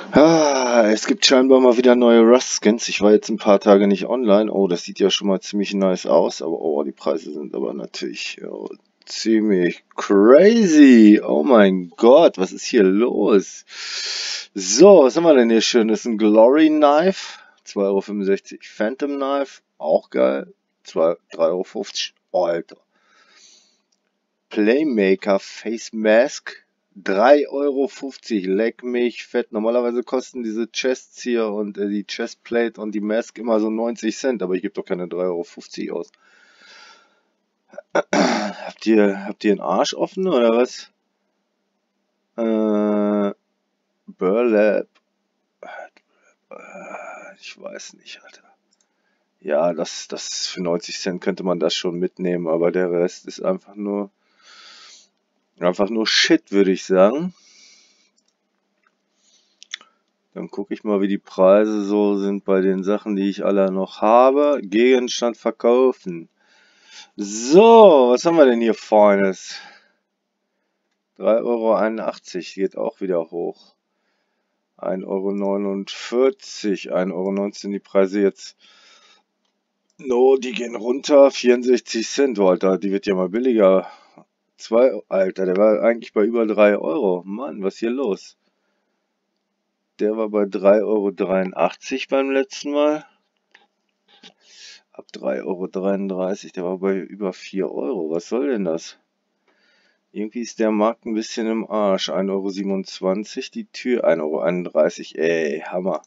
Es gibt scheinbar mal wieder neue Rust-Skins. Ich war jetzt ein paar Tage nicht online. Oh, das sieht ja schon mal ziemlich nice aus. Aber oh, die Preise sind aber natürlich ziemlich crazy. Oh mein Gott, was ist hier los? So, was haben wir denn hier schön? Das ist ein Glory Knife. 2,65 €. Phantom Knife. Auch geil. 3,50 €. Oh, Alter. Playmaker Face Mask. 3,50 €, leck mich fett. Normalerweise kosten diese Chests hier und die Chestplate und die Mask immer so 90 Cent, aber ich gebe doch keine 3,50 € aus. Habt ihr einen Arsch offen oder was? Burlap. Ich weiß nicht, Alter. Ja, das für 90 Cent könnte man das schon mitnehmen, aber der Rest ist einfach nur Shit, würde ich sagen. Dann gucke ich mal, wie die Preise so sind bei den Sachen, die ich alle noch habe. Gegenstand verkaufen. So, was haben wir denn hier Feines? 3,81 € geht auch wieder hoch. 1,49 €, 1,19 € die Preise jetzt. No, die gehen runter. 64 Cent, Alter, die wird ja mal billiger. Alter, der war eigentlich bei über 3 €. Mann, was ist hier los? Der war bei 3,83 € beim letzten Mal. Ab 3,33 €. Der war bei über 4 €. Was soll denn das? Irgendwie ist der Markt ein bisschen im Arsch. 1,27 € die Tür. 1,31 €. Ey, Hammer.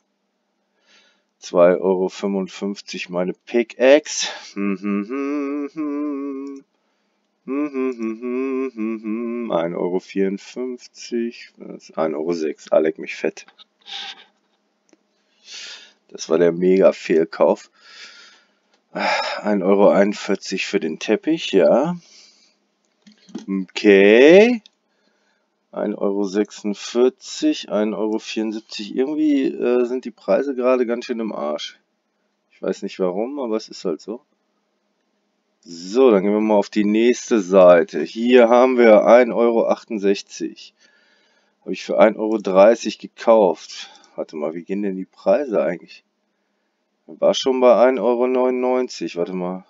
2,55 € meine Pickaxe. 1,54 €. Das ist 1,06 €. Leck mich fett. Das war der Mega-Fehlkauf. 1,41 € für den Teppich, ja. Okay. 1,46 €, 1,74 €. Irgendwie sind die Preise gerade ganz schön im Arsch. Ich weiß nicht warum, aber es ist halt so. So, dann gehen wir mal auf die nächste Seite. Hier haben wir 1,68 €. Habe ich für 1,30 € gekauft. Warte mal, wie gehen denn die Preise eigentlich? War schon bei 1,99 €. Warte mal.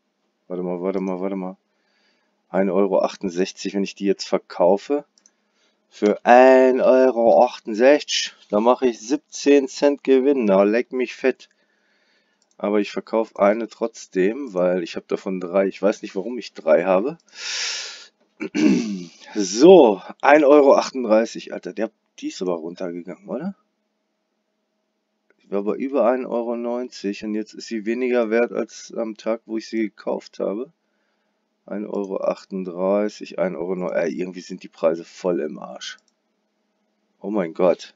1,68 €, wenn ich die jetzt verkaufe. Für 1,68 €, da mache ich 17 Cent Gewinn. Na, leck mich fett. Aber ich verkaufe eine trotzdem, weil ich habe davon 3. Ich weiß nicht, warum ich 3 habe. So, 1,38 €, Alter. Die ist aber runtergegangen, oder? Die war bei über 1,90 € und jetzt ist sie weniger wert als am Tag, wo ich sie gekauft habe. 1,38 €, 1,09 €. Irgendwie sind die Preise voll im Arsch. Oh mein Gott.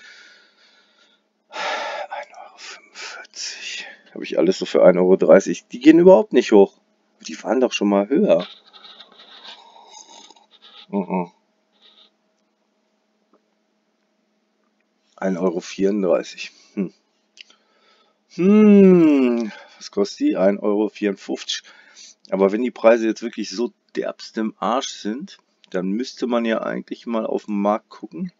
1,45 €. Habe ich alles so für 1,30 €. Die gehen überhaupt nicht hoch. Die waren doch schon mal höher. 1,34 €. Was kostet die? 1,54 €. Aber wenn die Preise jetzt wirklich so derbst im Arsch sind, dann müsste man ja eigentlich mal auf den Markt gucken.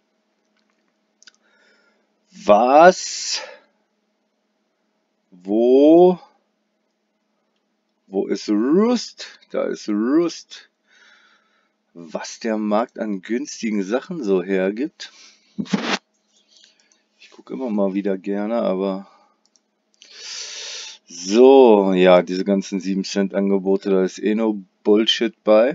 Wo ist Rust? Da ist Rust. Was der Markt an günstigen Sachen so hergibt. Ich gucke immer mal wieder gerne, aber so, ja, diese ganzen 7 Cent Angebote, da ist eh nur Bullshit bei.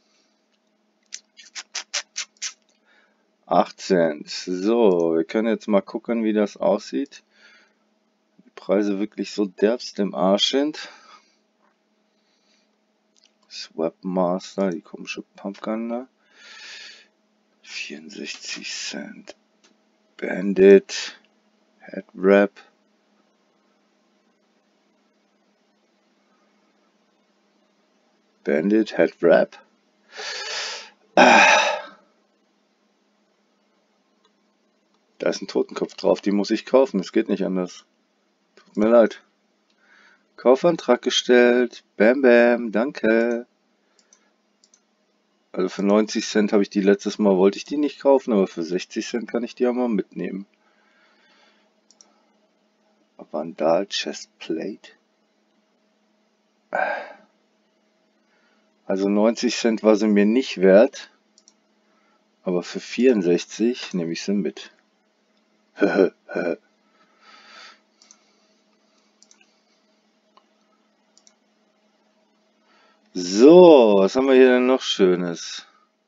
8 Cent. So, wir können jetzt mal gucken, wie das aussieht. Die Preise wirklich so derbst im Arsch sind. Swap Master, die komische Pumpgun da. 64 Cent. Bandit. Head Wrap. Bandit Head Wrap. Da ist ein Totenkopf drauf, die muss ich kaufen, es geht nicht anders. Tut mir leid. Kaufantrag gestellt. Bam bam, danke. Also für 90 Cent habe ich die letztes Mal, wollte ich die nicht kaufen, aber für 60 Cent kann ich die ja mal mitnehmen. Vandal Chestplate. Also 90 Cent war sie mir nicht wert. Aber für 64 nehme ich sie mit. So, was haben wir hier denn noch Schönes?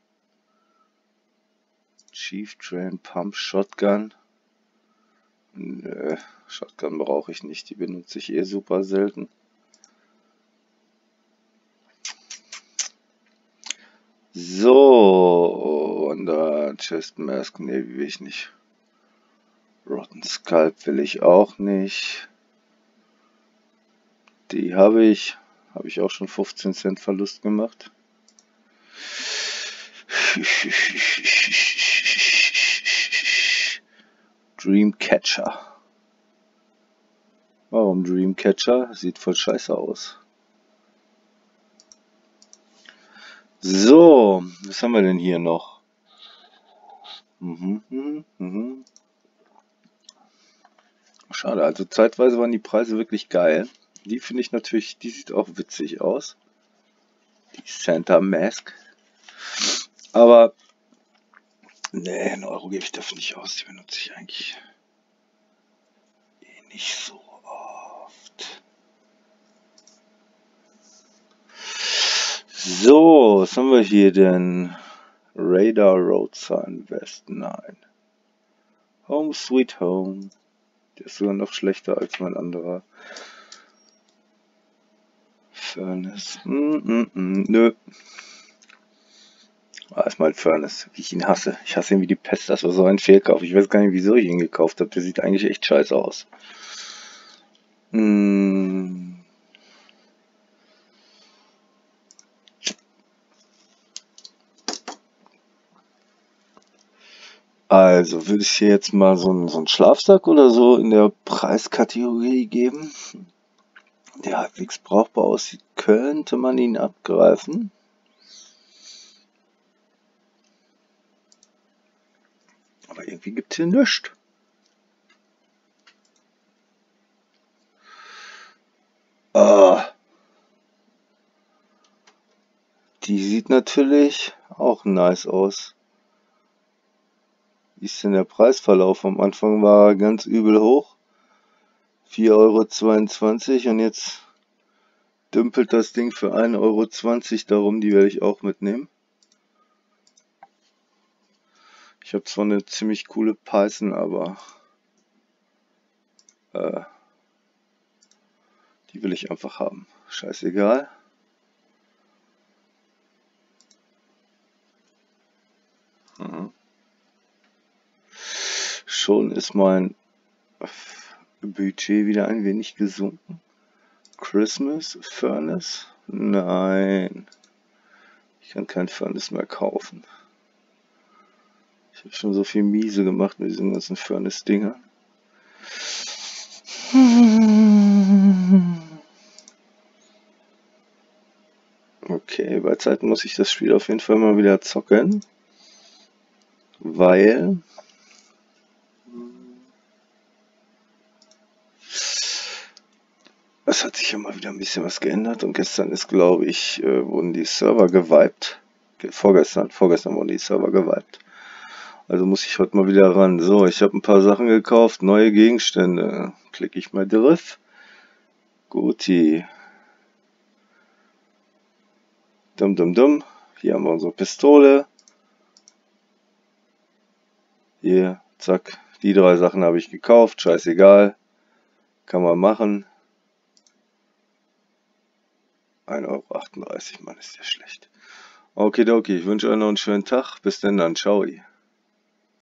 Chief Train Pump Shotgun. Nö, Shotgun brauche ich nicht, die benutze ich eh super selten. So, und da Chest Mask, ne, will ich nicht. Rotten Scalp will ich auch nicht. Die habe ich auch schon 15 Cent Verlust gemacht. Dreamcatcher. Warum Dreamcatcher? Sieht voll scheiße aus. So, was haben wir denn hier noch? Schade, also zeitweise waren die Preise wirklich geil. Die finde ich natürlich, die sieht auch witzig aus. Die Santa Mask. Aber, ne, 1 Euro gebe ich dafür nicht aus. Die benutze ich eigentlich nicht so oft. So, was haben wir hier denn? Radar Road Sign West, nein. Home Sweet Home. Der ist sogar noch schlechter als mein anderer. Furnace. Nö. Ist mal ein Furnace, wie ich ihn hasse. Ich hasse ihn wie die Pest. Das war so ein Fehlkauf. Ich weiß gar nicht, wieso ich ihn gekauft habe. Der sieht eigentlich echt scheiße aus. Also, würde ich hier jetzt mal so einen Schlafsack oder so in der Preiskategorie geben, der halbwegs brauchbar aussieht, könnte man ihn abgreifen. Aber irgendwie gibt es hier nichts. Die sieht natürlich auch nice aus. Wie ist denn der Preisverlauf? Am Anfang war er ganz übel hoch. 4,22 € und jetzt dümpelt das Ding für 1,20 € darum. Die werde ich auch mitnehmen. Ich habe zwar eine ziemlich coole Python, aber die will ich einfach haben. Scheißegal. Schon ist mein Budget wieder ein wenig gesunken. Christmas Furnace? Nein. Ich kann kein Furnace mehr kaufen. Ich habe schon so viel Miese gemacht mit diesen ganzen Furnace-Dingern. Okay, bei Zeiten muss ich das Spiel auf jeden Fall mal wieder zocken. Weil es hat sich ja mal wieder ein bisschen was geändert und gestern ist, glaube ich, wurden die Server gewiped. Vorgestern wurden die Server gewiped. Also muss ich heute mal wieder ran. So, ich habe ein paar Sachen gekauft, neue Gegenstände. Klicke ich mal drauf. Guti. Dumm. Hier haben wir unsere Pistole. Hier, zack. Die 3 Sachen habe ich gekauft. Scheißegal. Kann man machen. 1,38 €, Mann, ist ja schlecht. Okidoki, ich wünsche euch noch einen schönen Tag. Bis denn dann. Ciao.